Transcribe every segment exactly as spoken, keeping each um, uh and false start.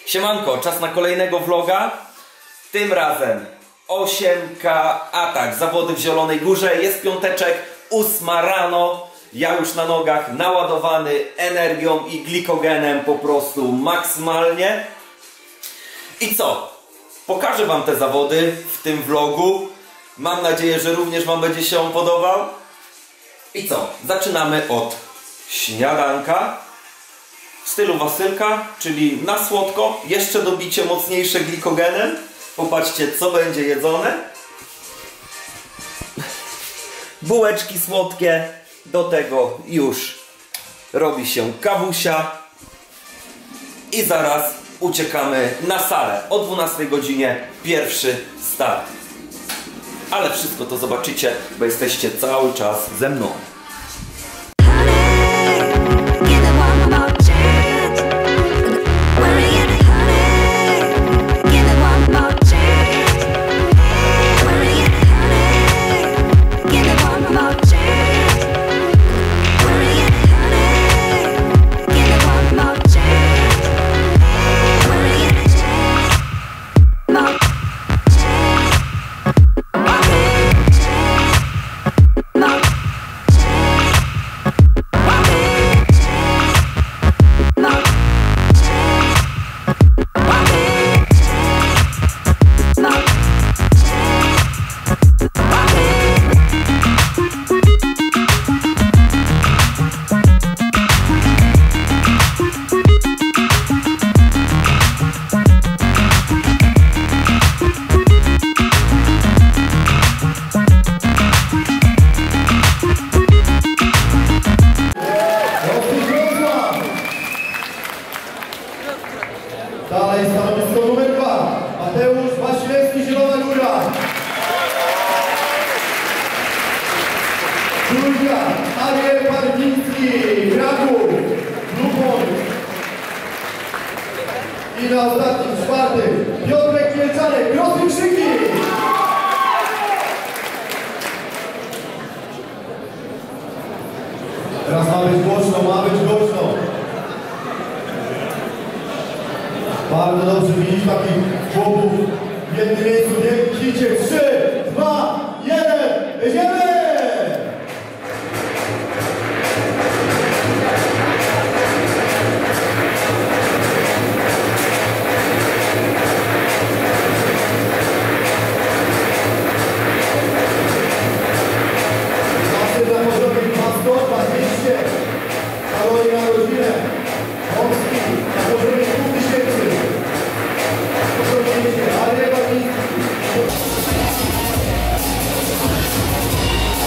Siemanko, czas na kolejnego vloga. Tym razem osiem K atak, zawody w Zielonej Górze. Jest piąteczek, ósma rano. Ja już na nogach, naładowany energią i glikogenem po prostu maksymalnie. I co? Pokażę wam te zawody w tym vlogu. Mam nadzieję, że również wam będzie się on podobał. I co? Zaczynamy od śniadanka w stylu Wasylka, czyli na słodko, jeszcze dobicie mocniejsze glikogenem. Popatrzcie, co będzie jedzone. Bułeczki słodkie, do tego już robi się kawusia i zaraz uciekamy na salę. O dwunastej godzinie pierwszy start. Ale wszystko to zobaczycie, bo jesteście cały czas ze mną. Dalej stanowisko numer dwa. Mateusz Wasilewski, Zielona Góra. Trójka. Ariel Barwiński, Kraków, Lubon. I na ostatnim, czwarty, Piotrek Mielczarek, Grosy Krzyki. Teraz ma być głośno, ma być głośno. Bardzo dobrze widzisz takich chłopów w jednym miejscu. Wielkicie. trzy, dwa, jeden. Jedziemy! Masy dla porządek dwa dwieście kalorii na godzinę. Polski na poziomie dwóch tysięcy. Ale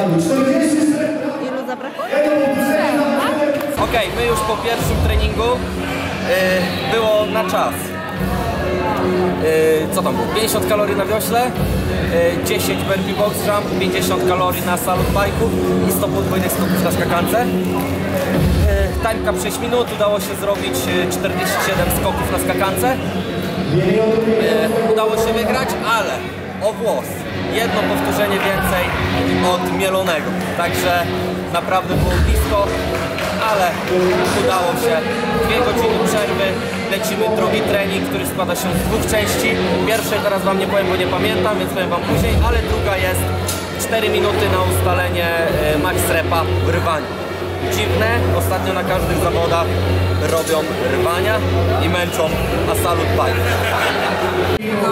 Ilu zabrakło? Ok, my już po pierwszym treningu yy, było na czas. Yy, co tam było? pięćdziesiąt kalorii na wiośle, yy, dziesięć burpee box jump, pięćdziesiąt kalorii na salut bike'ów i sto podwójnych skoków na skakance. Yy, Timeka przez sześć minut, udało się zrobić czterdzieści siedem skoków na skakance. Yy, udało się wygrać, ale o włos. Jedno powtórzenie więcej od mielonego. Także naprawdę było blisko, ale udało się. Dwie godziny przerwy. Lecimy drugi trening, który składa się z dwóch części. Pierwszej teraz wam nie powiem, bo nie pamiętam, więc powiem wam później, ale druga jest cztery minuty na ustalenie max repa w rwaniu. Dziwne, ostatnio na każdych zawodach robią rwania i męczą na salut bike. No.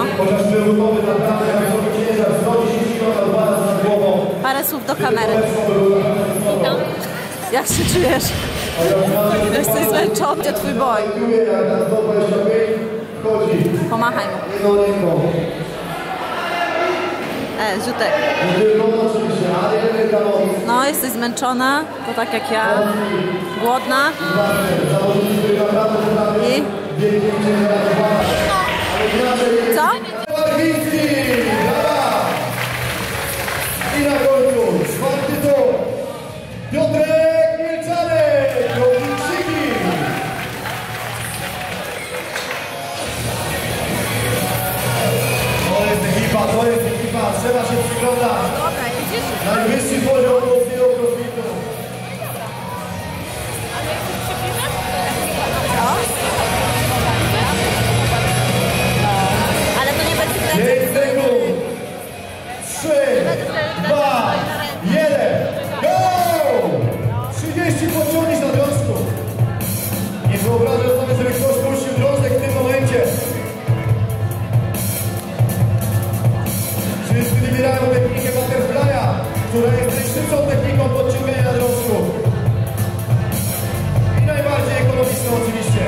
Parę słów do kamery. Jak się czujesz? Jesteś zmęczony, gdzie twój boj? Pomachaj mu. E, Ziutek. No, jesteś zmęczona, to tak jak ja. Głodna. I? Co? I na końcu czwarty tur. Piotrek Milczanek, Krzyki. To jest ekipa, to jest ekipa, trzeba się przyglądać. Najwyższy poziom polskiego crossfitu. Ale to nie będzie kręcić. pięć sekund. trzy, dwa, jeden. Go! trzydzieści pociągnięć na drążku. Nie wyobrażam sobie, żeby ktoś puścił drążek w tym momencie. Wszyscy wybierają technikę butterfly'a, która jest najszybszą techniką podciągania na drążku. I najbardziej ekonomiczną oczywiście.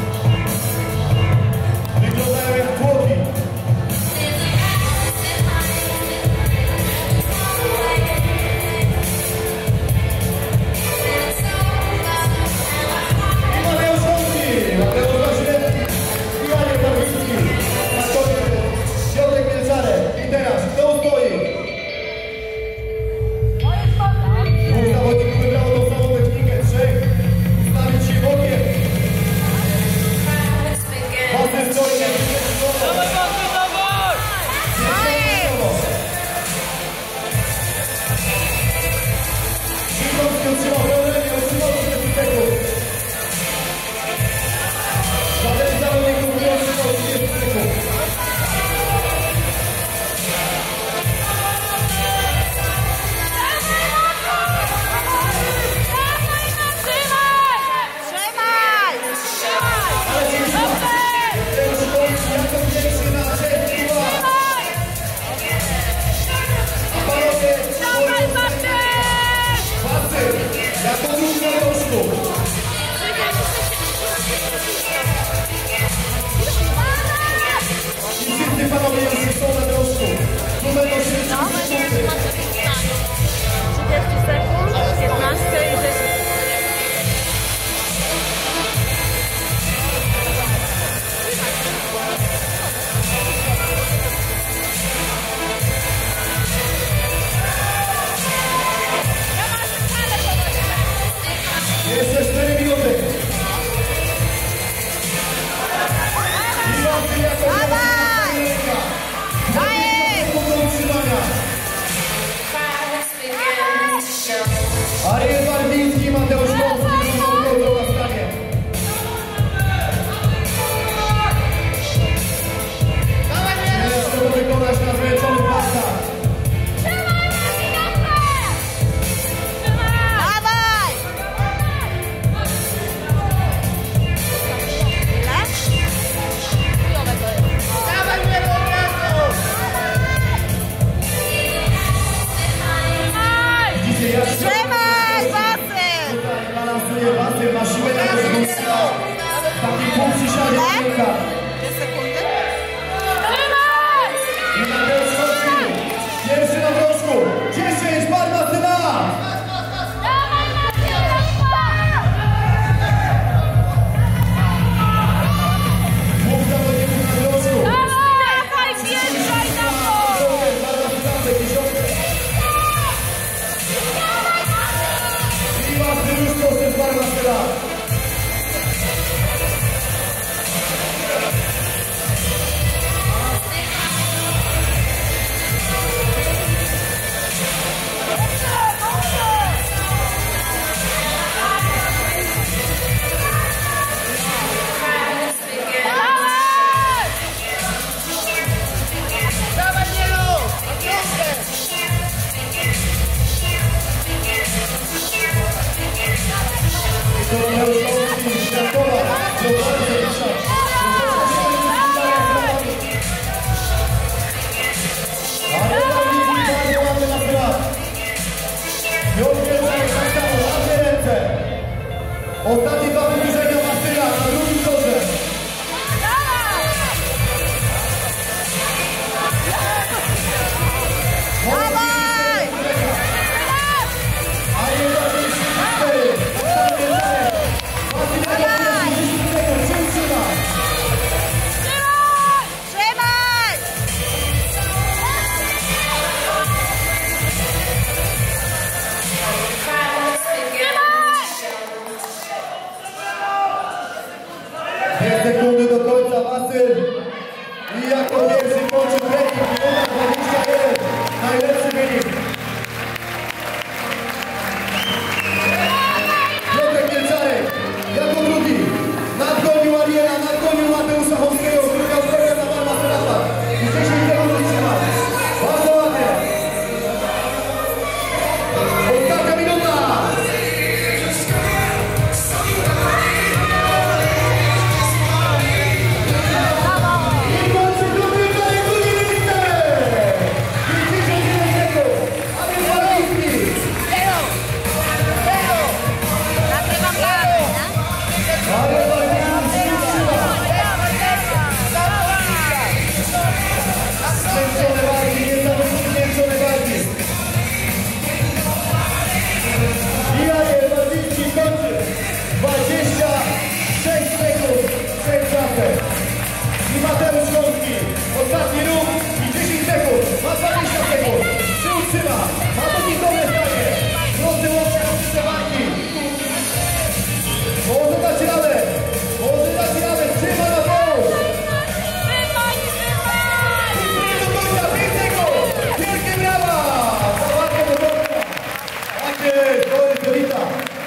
Wyglądają jak tłoki. Pierwszy na wrosku, dziesięć, Barna Syna! Ostatnie dwa wybliżenia Martyna na drugim torze. Dawaj! A jedna trzydzieści cztery. Ostatnie cztery. Martyna do trzydzieści sekund. Czym trzyma? Trzymaj! Dwie sekundy do końca Wasyl. I jako pierwszy kończy trening. Minuta dwadzieścia jeden. Najlepszy wynik. Piotrek Mielczarek jako drugi. Nadgonił Ariela, nadgonił Mateusza Chomskiego, który miał drogę na Barma Serapa. I dziesięć sekund wytrzymał. Bardzo ładnie. Ostatnia minuta. Nagrywam dalej, nie? Zmęczone walki, niesamowicie zmęczone walki. I Ariel Bardziński kończy. dwadzieścia sześć sekund przed czasem. I Mateusz Chomski. Ostatni ruch i dziesięć sekund. Ma dwadzieścia sekund. Czy utrzyma? Ma to dobre zdanie. Drodzy łącznie do walki. Może dać radę. Może dać radę. Trzyma na Mateusz. Wielkie brawa! Za walkę do końca! Tak jest, to jest Dorita!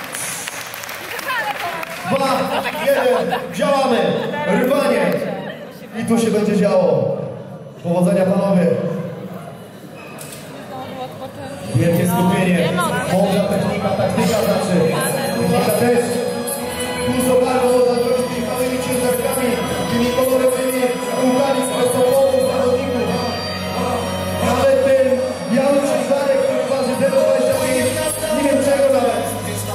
Dwa, jeden, działamy! Rwanie! I tu się będzie działo. Powodzenia panowie! Wielkie skupienie. Mądra technika, taktyka znaczy. Technika też. Dużo bardzo za drożki, małymi ciężarkami, tymi kolorowymi kółkami z podstawową zawodników. Nawet ten biały ciężarek, który waży zero przecinek dwadzieścia pięć, nie wiem czego nawet.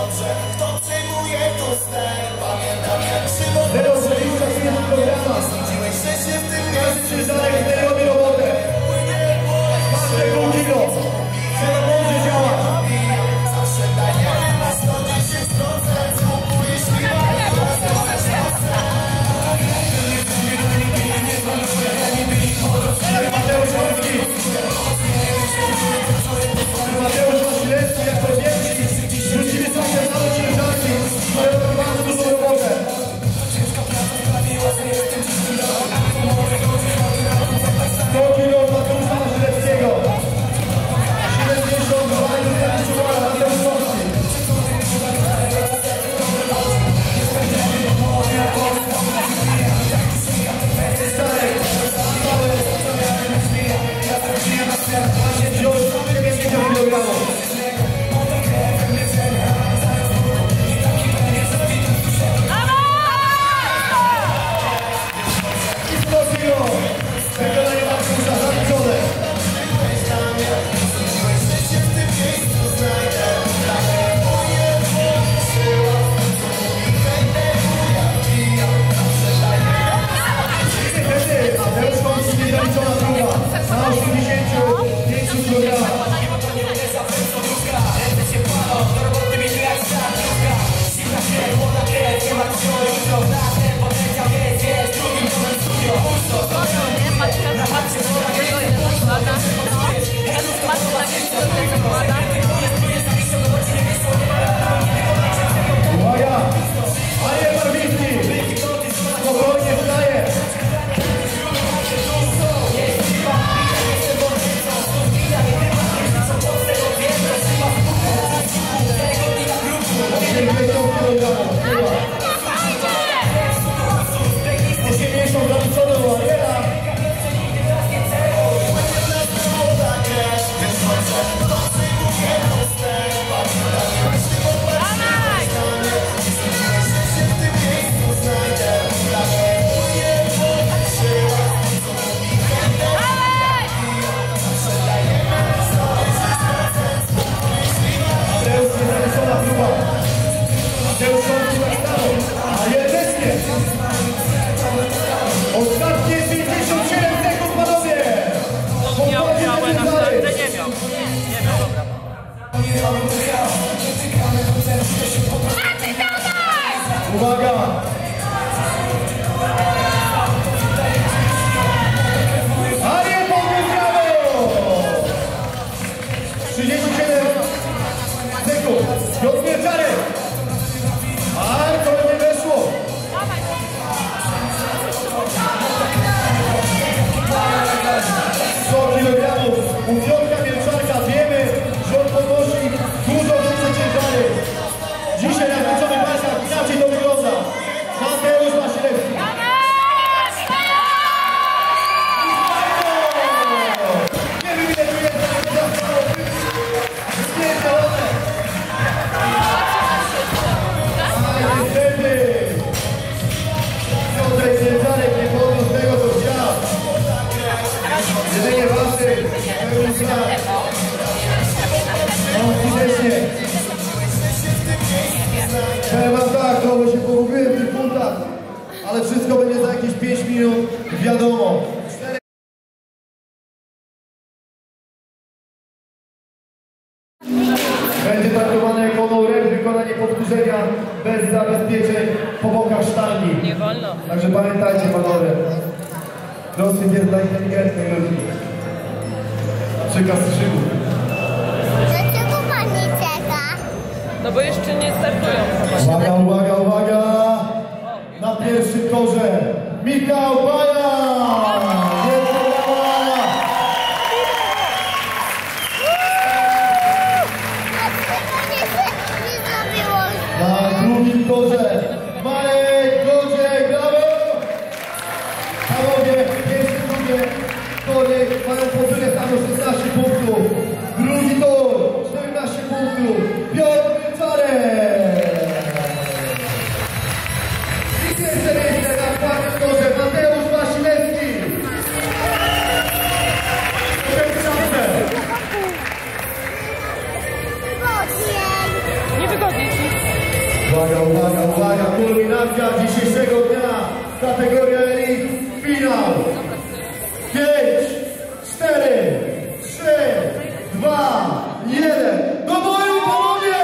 zero przecinek dwadzieścia pięć kilograma. Każdy ciężarek z robi robotę. Każde pół kilo. Trzeba mądrze działać. Uwaga! A nie powiedziało! trzydzieści siedem sekund. Piotr Mieczarek. A to nie weszło. sto kilogramów. U Piotra Mieczarka wiemy, że on podnosi dużo więcej ciężary. Dzisiaj na końcowych walkach inaczej to wygląda. Mateusz Wasilewski. Nie wiem, ile tu jest, ale to zostało spierdolone. Ale niestety Piotrek Mieczarek nie podniósł tego, co chciał. Jedynie waszy, pełny znak. No, fizycznie. Powiem wam tak, trochę się pogubiłem w tych punktach, ale wszystko będzie za jakieś pięć minut, wiadomo. Będzie traktowane jako no-rep, wykonanie powtórzenia bez zabezpieczeń po bokach sztangi. Nie wolno. Także pamiętajcie, panowie, crossfit jest dla inteligentnych ludzi. Przykaz krzyku. Dlaczego pani czeka? No bo jeszcze nie startują. Uwaga, uwaga, uwaga! Na pierwszym torze Michał Baja! Wielkie brawa! Dlaczego nie, nie zrobiło? Na drugim torze Marek Godziek, brawo! Panowie, pierwszy, drugie tory mają po tyle samo szesnaście punktów. Drugi tor, czternaście punktów. Piotr Mieczarek! I pierwsze miejsce na czwartym torze Mateusz Wasilewski! Niewygodnie ci. Uwaga, uwaga, uwaga, kulminacja dzisiejszego dnia, kategoria Elite, finał. pięć, cztery, trzy, dwa, jeden, do boju, panowie!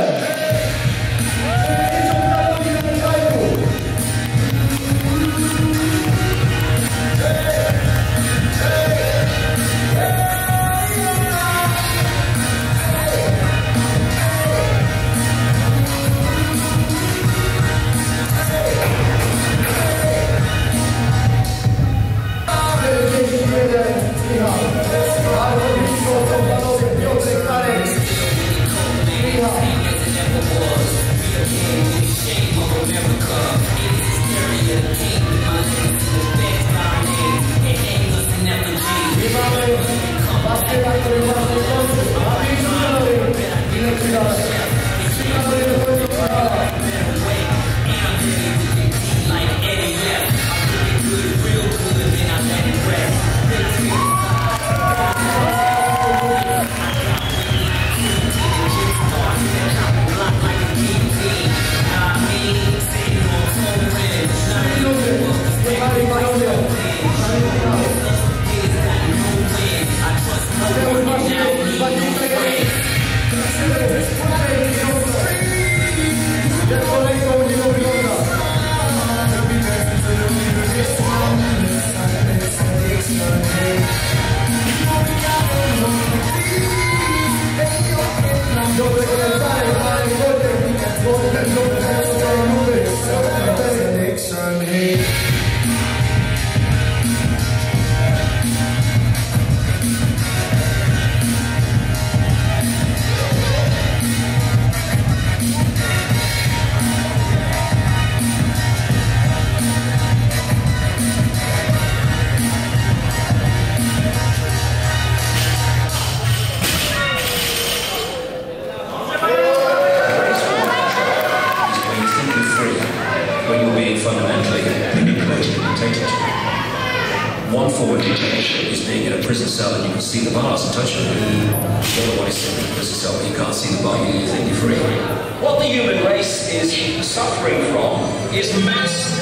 One forward detention is being in a prison cell and you can see the bars and touch them. The other one is sitting in a prison cell but you can't see the bar, you think you're free. What the human race is suffering from is mass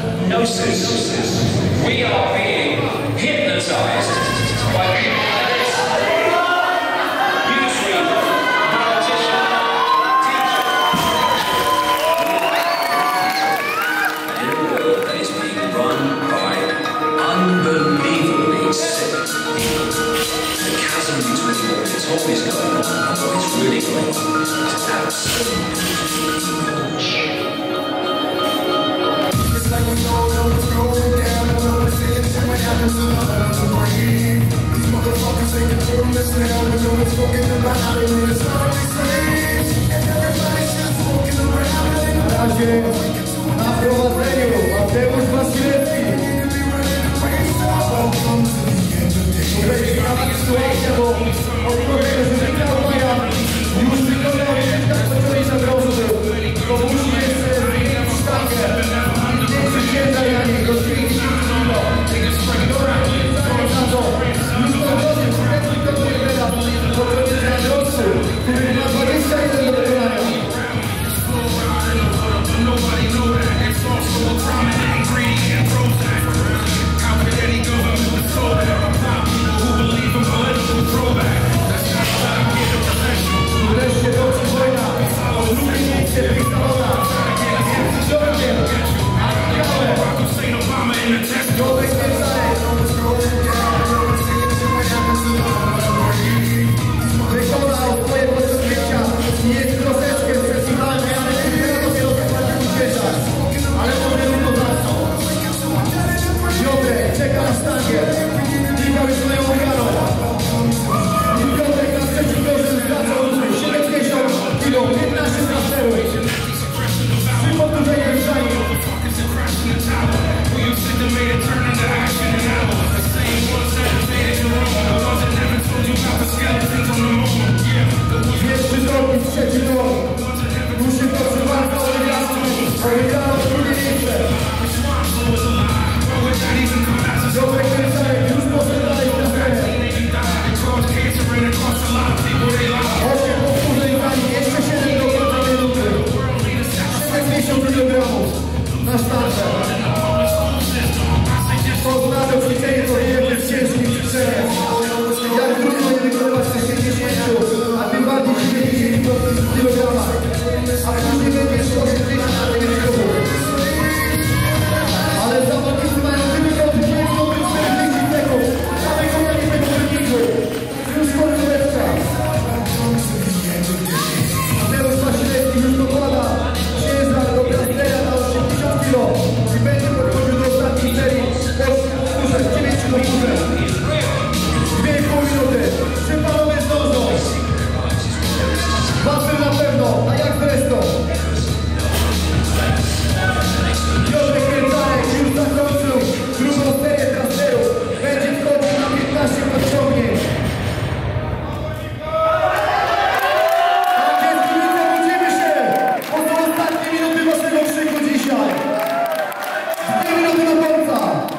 hypnosis. We are being hypnotized by people like this. YouTube, Na razie na prowadzeniu Mateusz Wasilewski. Tutaj ciekawa sytuacja, bo od tego, że wygrał Maja, już wyglądał kilka pociągnięć na brązu. To musi jeszcze zmienić sztangę. Piękny ciężar na niej, do dziewięćdziesięciu kilo. Dobra, na to. Już to wchodzi, przydętny kogoś teraz. Pociągnięć na brązu, który ma dwadzieścia jeden do wykonania. Nobody know that it's also a prominent ingredient. Prozac. How could any government control that? Not people who believe in political throwback. That's not how I get a professional. Wreszcie toczy wojna. Drugie miejsce Bristolona. Jordan. Akciałe. Hussein Obama in the test. Jodek Pieczarek. Wykonał swoje podkrycia. Jest troszeczkę przeciwalny, ale dopiero dopiero zapadł ucieczać. Ale to nie tylko zacno. Jodek czeka na sztangę. Michał już swoją obraną. Jodek na trzecim gorze zaczął siedemdziesiąt kilo, piętnaście transferów. Trzy powtórzenia w stanie. Pierwszy drogi, trzeci drogi. Musi proszę bardzo o wywiadu. Powiedziano drugie miejsce. Jodek Pieczarek już poszedł dalej w transferze. Osiem powtórzeń zdań, jeszcze siedem do końca minuty. siedemdziesiąt kilogramów na starcie. To znaczy ćwiczenie to jednym z ciężkich ćwiczeń. Jak trudno nie wykonywać sześćdziesięciu, a tym bardziej dziewięćdziesięciu kilogramów. A później będzie sto osiemdziesiąt na dziewięćdziesiąt. Ale zawodnicy mają tylko pięć minut czterdzieści sekund na wykonanie tego wyniku. Już końcóweczka. Mateusz Wasilewski już dokłada ciężar do Brastera na osiemdziesiąt kilo i będzie podchodził do ostatniej serii powtórzeń, dziewięciu powtórzeń. dwie i pół minuty. Czy panowie zdążą? Wasyl na pewno, a jak zresztą? Jodek Pieczarek już zakończył drugą serię transferów. Będzie wchodził na piętnaście podciągnięć. Tak jest, kibice, budzimy się! Bo to ostatnie minuty waszego krzyku dzisiaj. Dwie minuty do końca.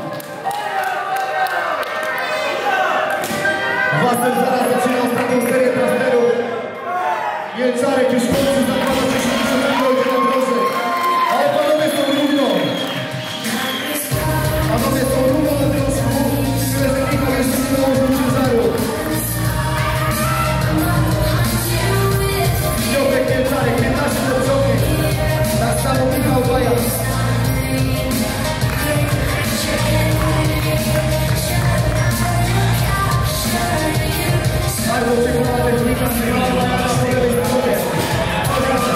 Wasyl zaraz zaczyna ostatnią serię transferów. Pieczarek już w końcu zakłada dziesięćdziesiąt kilo idzie na drodze. Ale panowie są równo. Panowie są równo na drążku. Tyle, że Michał jeszcze nie dołożył ciężaru. Jodek Pieczarek, piętnaście podciągnięć. Tak samo Michał Bajas. Bardzo ciekawa technika Michała Bajasa po lewej stronie.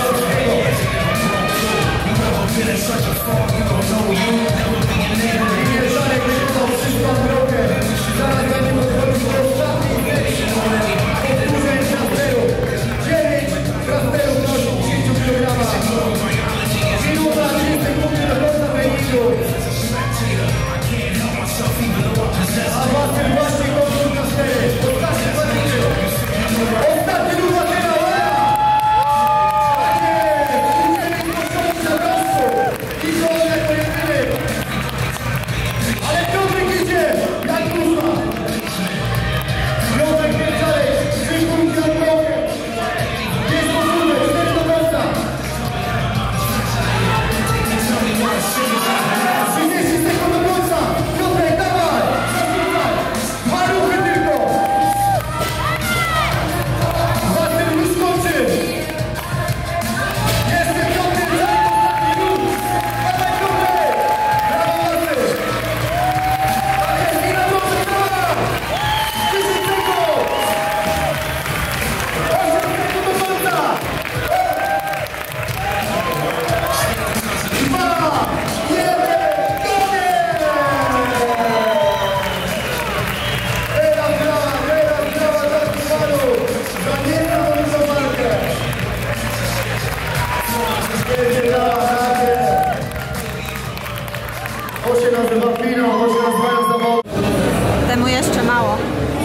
finał, to się nazywają zawody. Temu jeszcze mało.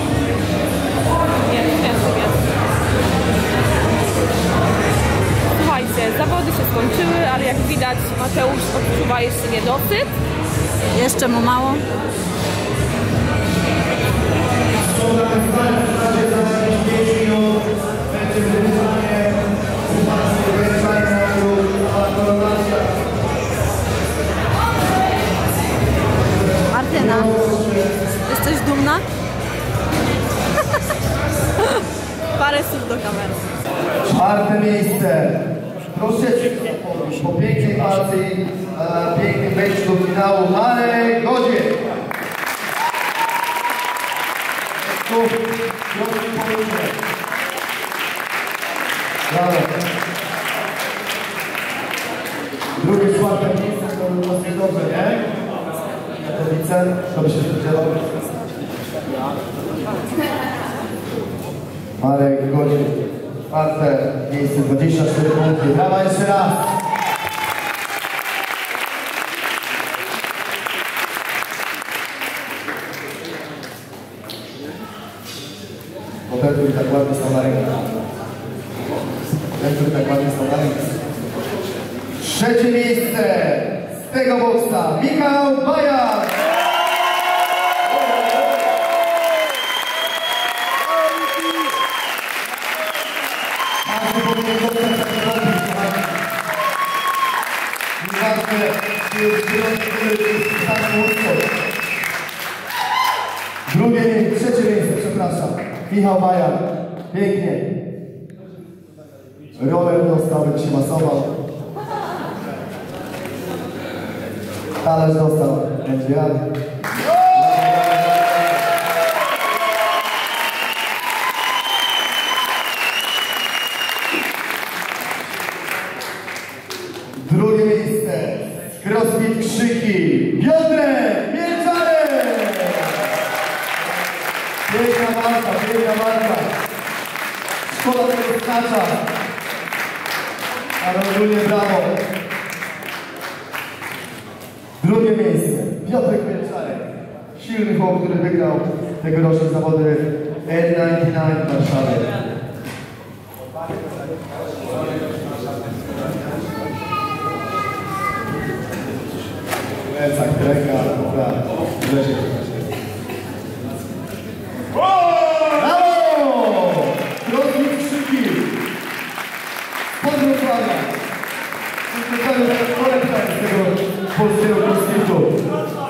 Słuchajcie, zawody się skończyły, ale jak widać Mateusz odczuwa jeszcze niedosyt. Jeszcze mu mało. Martyna, jesteś dumna? Parę słów do kamery. Czwarte miejsce. Troszeczkę po pięknej akcji, e, pięknym wejściu do finału Marek Godzie. Brawo. Drugie, czwarte miejsce to dosyć dobrze, nie? Katowice, to by się spodziewał. Marek Godzin, czwarte miejsce, dwadzieścia cztery punkty. Brawa jeszcze raz. Bo ten, który tak ładnie stał na rękę. Ten, który tak ładnie stał na rękę. Trzecie miejsce z tego boksa Michał Bajan. Drugie miejsce, trzecie miejsce, przepraszam. Michał Bajan. Pięknie. Rower dostał, jak się masował. Talerz dostał. Będzie jadł. Drugie miejsce. Crossfit Krzyki. Piotrek Mielczarek. Piękna walka, piękna walka. Szkoda tego skacza. Ale ogólnie brawo. Drugie miejsce. Piotrek Mielczarek. Silny chłop, który wygrał tegoroczne zawody N dziewięćdziesiąt dziewięć w Warszawie. Plecak, ręka, dobra, leży. Brawo! Drogi Krzyki! Spod Wrocławia! Specjalnie kolekcja z tego polskiego konstytutu.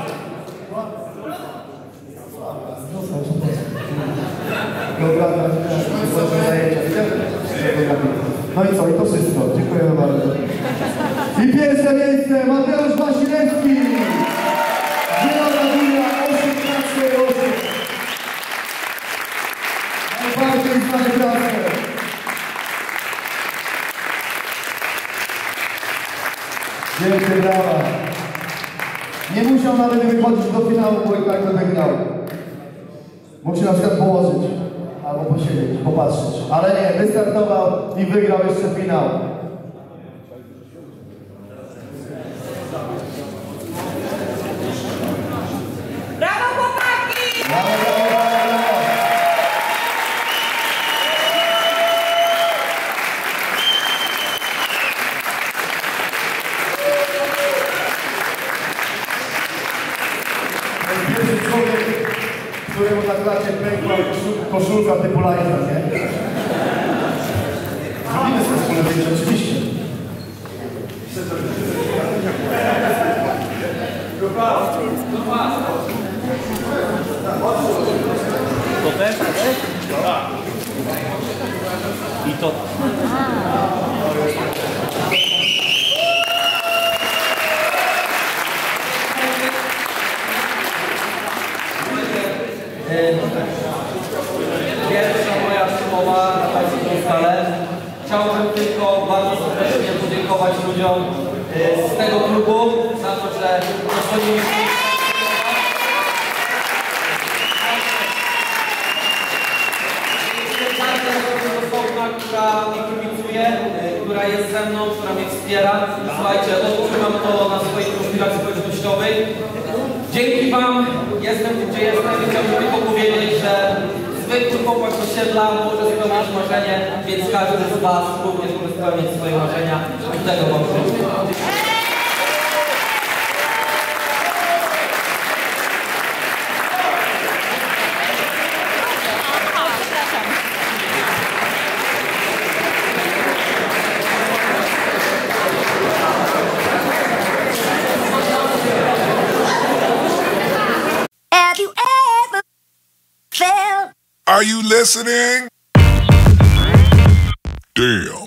No i co? I to wszystko. Dziękuję bardzo. I pierwsze miejsce Mateusz Wasilewski. Zielona Góra osiem na cztery osiem. Najbardziej znany transfer. Wielkie brawa. Nie musiał nawet wychodzić do finału, bo i tak by wygrał. Mógł się na przykład położyć. Albo posiedzieć, popatrzeć. Ale nie, wystartował i wygrał jeszcze finał. Brawo chłopaki! Brawo, brawo, brawo, brawo. To jest pierwszy człowiek, któremu na klacie pękła koszulka typu lajka, nie? Zrobimy sobie wspólne zdjęcie, oczywiście. To też? Tak. I to... Pierwsza moja przemowa na takim stale. Chciałbym tylko bardzo serdecznie podziękować ludziom z tego klubu za to, że pozwolili mi która mi kibicuje, która jest ze mną, która mnie wspiera. Słuchajcie, odczuwam to na swojej profilach społecznościowych. Dzięki Wam jestem tu, gdzie jestem i chciałbym tylko powiedzieć, że zwykły chłopak z osiedla może spełnić marzenie, więc każdy z Was również może spełnić swoje marzenia i tego Wam życzę. Have you ever felt? Are you listening? Damn.